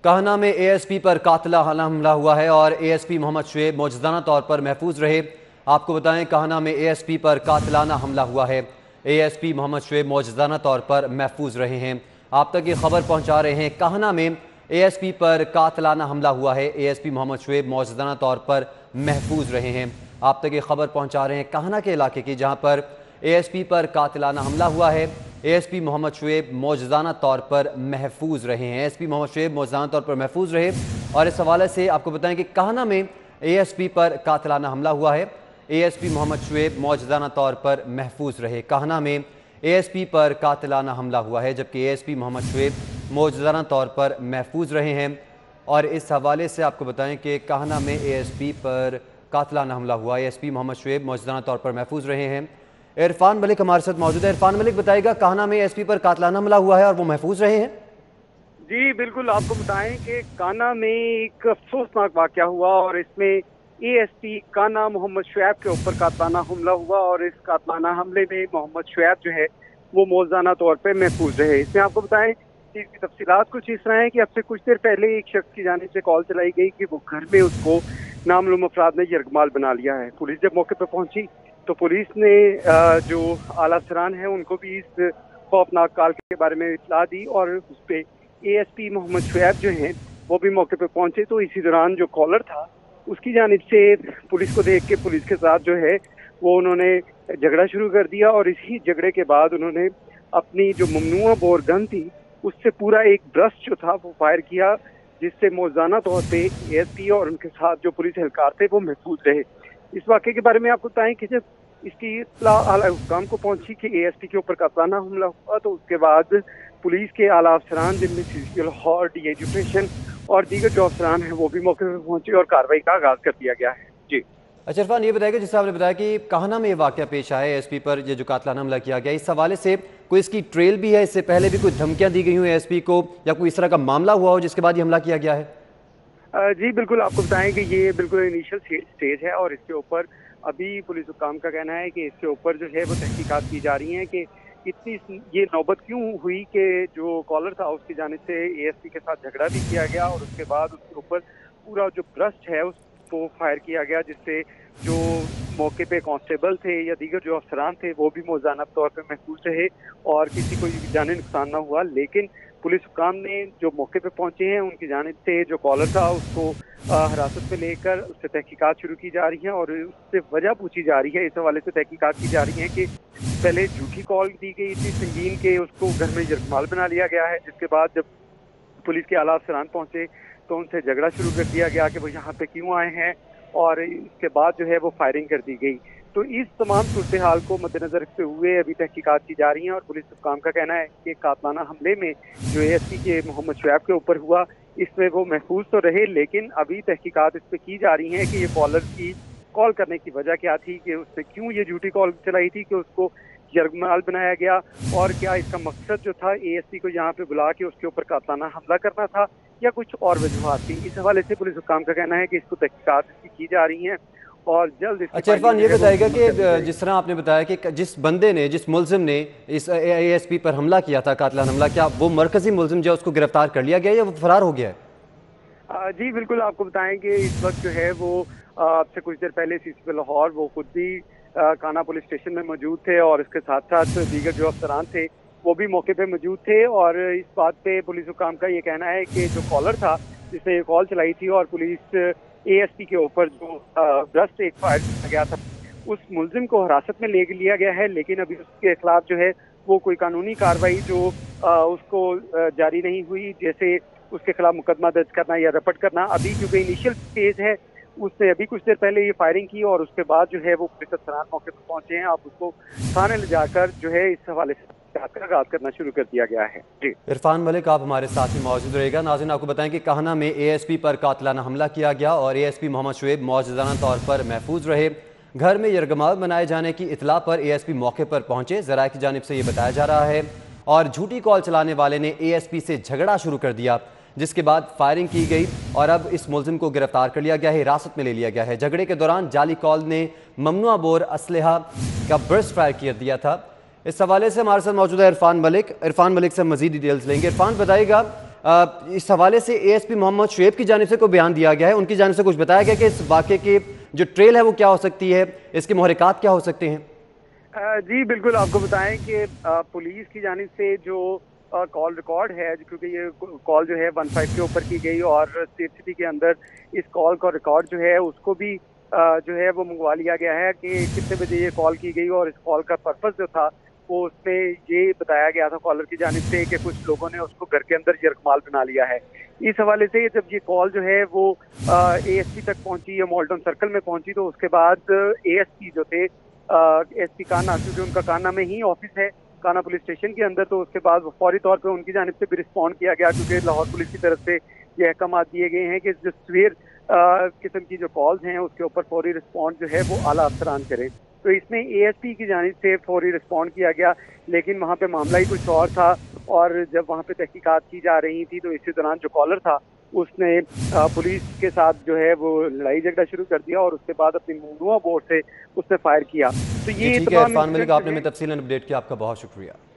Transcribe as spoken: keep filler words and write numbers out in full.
कहना में ए S P पर कातिलाना हमला हुआ है और A S P Mohammad Shoaib मौजूदाना तौर पर महफूज रहे। आपको बताएं, कहना में ए एस पी पर कातिलाना हमला हुआ है। A S P Mohammad Shoaib मौजूदाना तौर पर महफूज रहे हैं। आप तक ये खबर पहुंचा रहे हैं, कहना में ए एस पी पर कातिलाना हमला हुआ है। A S P Mohammad Shoaib मौजूदाना तौर पर महफूज रहे हैं। आप तक ये खबर पहुंचा रहे हैं कहना के इलाके की, जहां पर ए एस पी पर कातिलाना हमला हुआ है। A S P Mohammad Shoaib मौजूदाना तौर पर महफूज रहे हैं। A S P Mohammad Shoaib मौजूदाना तौर पर महफूज रहे और इस हवाले से आपको बताएं कि कहना में ए एस पी पर कातिलाना हमला हुआ है। A S P Mohammad Shoaib मौजूदाना तौर पर महफूज रहे। कहना में ए एस पी पर कातिलाना हमला हुआ है, जबकि A S P Mohammad Shoaib मौजूदाना तौर पर महफूज रहे हैं। और इस हवाले से आपको बताएं कि कहना में ए एस पी पर कातिलाना हमला हुआ। A S P Mohammad Shoaib मौजूदाना तौर पर महफूज रहे हैं। इरफान मलिक हमारे साथ मौजूद है। इरफान मलिक, बताएगा कहना में ए एस पी पर कातिलाना हमला हुआ है और वो महफूज रहे हैं। जी बिल्कुल, आपको बताएं कि काना में एक अफसोसनाक वाक़या हुआ और इसमें ए एस पी काना मोहम्मद शुएब के ऊपर कातिलाना हमला हुआ और इस कातिलाना हमले में मोहम्मद शुएब जो है वो मौजूदाना तौर पर महफूज रहे। इसमें आपको बताएं कि इसकी तफसीलात कुछ इस तरह है कि अब से कुछ देर पहले एक शख्स की जानिब से कॉल चलाई गई कि वो घर में उसको नामालूम अफराद ने यरगमाल बना लिया है। पुलिस जब मौके पर पहुंची तो पुलिस ने जो आला अफसरान है उनको भी इस खौफनाक कॉल के बारे में इत्तला दी और उस पर A S P Mohammad Shoaib जो हैं वो भी मौके पर पहुंचे। तो इसी दौरान जो कॉलर था उसकी जानिब से पुलिस को देख के पुलिस के साथ जो है वो उन्होंने झगड़ा शुरू कर दिया और इसी झगड़े के बाद उन्होंने अपनी जो ममनुआ बोर गन थी उससे पूरा एक ब्रस्ट जो था वो फायर किया, जिससे मौजूदाना तौर पे ए एस पी और उनके साथ जो पुलिस एहलकार थे वो महफूज रहे। इस वाक़े के बारे में आपको बताएं कि जब इसकी इत्तला आला हुक्काम को पहुंची कि ए एस पी के ऊपर कातिलाना हमला हुआ तो उसके बाद पुलिस के आला अफसरान जिनमें C C Lahore, D I G operation और दीगर जो अफसरान हैं वो भी मौके पर पहुंचे और कार्रवाई का आगाज कर दिया गया है। जी अच्छा इरफान, ये बताएगा जिस आपने बताया कि कहना में ये वाक़या पेश आया, ए एस पी पर ये जो कातिलाना हमला किया गया, इस हवाले से कोई इसकी ट्रेल भी है? इससे पहले भी कोई धमकियाँ दी गई हुई ए एस पी को या कोई इस तरह का मामला हुआ हो जिसके बाद ये हमला किया गया है? जी बिल्कुल, आपको बताएं कि ये बिल्कुल इनिशियल स्टेज है और इसके ऊपर अभी पुलिस हुक्काम का कहना है कि इसके ऊपर जो है वो तहकीकात की जा रही हैं कि इतनी ये नौबत क्यों हुई कि जो कॉलर था उसकी जानिब से ए एस पी के साथ झगड़ा भी किया गया और उसके बाद उसके ऊपर पूरा जो ब्रस्ट है उसको फायर किया गया, जिससे जो मौके पे कांस्टेबल थे या दीगर जो अफसरान थे वो भी मौजूदाना तौर पे महफूज रहे और किसी को जानी नुकसान ना हुआ। लेकिन पुलिस हुकाम ने जो मौके पे पहुंचे हैं उनकी जानिब से जो कॉलर था उसको हिरासत में लेकर उससे तहकीकात शुरू की जा रही है और उससे वजह पूछी जा रही है। इस हवाले से तहकीकात की जा रही है कि पहले झूठी कॉल दी गई थी संगीन के, उसको घर में यरगमाल बना लिया गया है, जिसके बाद जब पुलिस के आला अफसरान पहुंचे तो उनसे झगड़ा शुरू कर दिया गया कि वो यहाँ पे क्यों आए हैं और इसके बाद जो है वो फायरिंग कर दी गई। तो इस तमाम सूरत हाल को मद्देनजर रखते हुए अभी तहकीकात की जा रही हैं और पुलिस हुक्काम का कहना है कि कातिलाना हमले में जो ए एस पी के मोहम्मद शुएब के ऊपर हुआ इसमें वो महफूज तो रहे, लेकिन अभी तहकीकात इस पर की जा रही हैं कि ये कॉलर की कॉल करने की वजह क्या थी, कि उसने क्यों ये झूठी कॉल चलाई थी कि उसको यरगमाल बनाया गया और क्या इसका मकसद जो था ए एस पी को यहाँ पे बुला के उसके ऊपर कातिलाना हमला करना था या कुछ और वजूहात थी। इस हवाले से पुलिस हुक्काम का कहना है कि इसको तहकीकात इसकी की जा रही हैं और जल्द। अच्छा इरफान, ये बताएगा कि जिस तरह आपने बताया कि जिस बंदे ने जिस मुलजिम ने इस ए एस पी पर हमला किया था, कातिलाना हमला, क्या वो मरकजी मुलजिम जो उसको गिरफ्तार कर लिया गया या वो फरार हो गया है? जी बिल्कुल, आपको बताएं कि इस वक्त जो है वो अब से कुछ देर पहले सी सी लाहौर वो खुद भी काना पुलिस स्टेशन में मौजूद थे और इसके साथ साथ दीगर जो अफसरान थे वो भी मौके पे मौजूद थे और इस बात पे पुलिस हुक्काम का ये कहना है कि जो कॉलर था जिसने ये कॉल चलाई थी और पुलिस ए एस पी के ऊपर जो ब्रस्ट एक फायर किया गया था उस मुलजिम को हिरासत में ले लिया गया है, लेकिन अभी उसके खिलाफ जो है वो कोई कानूनी कार्रवाई जो आ, उसको आ, जारी नहीं हुई, जैसे उसके खिलाफ मुकदमा दर्ज करना या रपट करना। अभी क्योंकि इनिशियल स्टेज है, उसने अभी कुछ देर पहले ये फायरिंग की और उसके बाद जो है वो पुलिस अफसरान मौके पर पहुंचे हैं। आप उसको थाने ले जाकर जो है इस हवाले से आगाज करना शुरू कर दिया गया है। जी इरफान मलिक, आप हमारे साथ ही मौजूद रहेगा। नाज़रीन, आपको बताएं कि कहना में ए एस पी पर कातिलाना हमला किया गया और A S P Mohammad Shoaib मौजूदाना तौर पर महफूज रहे। घर में यरगमाल बनाए जाने की इतला पर ए एस पी मौके पर पहुंचे, ज़राए की जानिब से ये बताया जा रहा है और झूठी कॉल चलाने वाले ने ए एस पी से झगड़ा शुरू कर दिया, जिसके बाद फायरिंग की गई और अब इस मुलजिम को गिरफ्तार कर लिया गया है, हिरासत में ले लिया गया है। झगड़े के दौरान जाली कॉल ने ममनुआ बोर असलहा का बर्स्ट फायर कर दिया था। इस हवाले से हमारे साथ मौजूद है इरफान मलिक। इरफान मलिक से मजीद डिटेल्स लेंगे। इरफान, बताइएगा इस हवाले से एएसपी मोहम्मद शुएब की जानिब से कोई बयान दिया गया है, उनकी जानिब से कुछ बताया गया कि इस वाक़े की जो ट्रेल है वो क्या हो सकती है, इसके मुहर्रिकात क्या हो सकते हैं? जी बिल्कुल, आपको बताएं कि पुलिस की जानिब से जो कॉल रिकॉर्ड है, क्योंकि ये कॉल जो है वन फाइव के ऊपर की गई और स्टेट सिटी के अंदर इस कॉल का रिकॉर्ड जो है उसको भी जो है वो मंगवा लिया गया है कि कितने बजे ये कॉल की गई और इस कॉल का पर्पस जो था वो उसमें ये बताया गया था कॉलर की जानिब से कि कुछ लोगों ने उसको घर के अंदर यरगमाल बना लिया है। इस हवाले से जब ये कॉल जो है वो एएसपी तक पहुंची या मॉल्टन सर्कल में पहुंची तो उसके बाद एएसपी जो थे एसपी कान्हा, क्योंकि उनका कान्हा में ही ऑफिस है कान्हा पुलिस स्टेशन के अंदर, तो उसके बाद फौरी तौर पे उनकी जानिब से भी रिस्पॉन्ड किया गया, क्योंकि लाहौर पुलिस की तरफ से ये अहकाम दिए गए हैं कि जो सवेर किस्म की जो कॉल्स हैं उसके ऊपर फौरी रिस्पॉन्ड जो है वो आला अफसरान करें। तो इसमें एएसपी की जानिब से फौरी रिस्पॉन्ड किया गया, लेकिन वहाँ पे मामला ही कुछ और था और जब वहाँ पे तहकीकात की जा रही थी तो इसी दौरान जो कॉलर था उसने पुलिस के साथ जो है वो लड़ाई झगड़ा शुरू कर दिया और उसके बाद अपनी ममनुआ बोर्ड से उसने फायर किया। तो ये ठीक है इरफान मलिक, आपने में तफसीलन अपडेट किया, आपका बहुत शुक्रिया।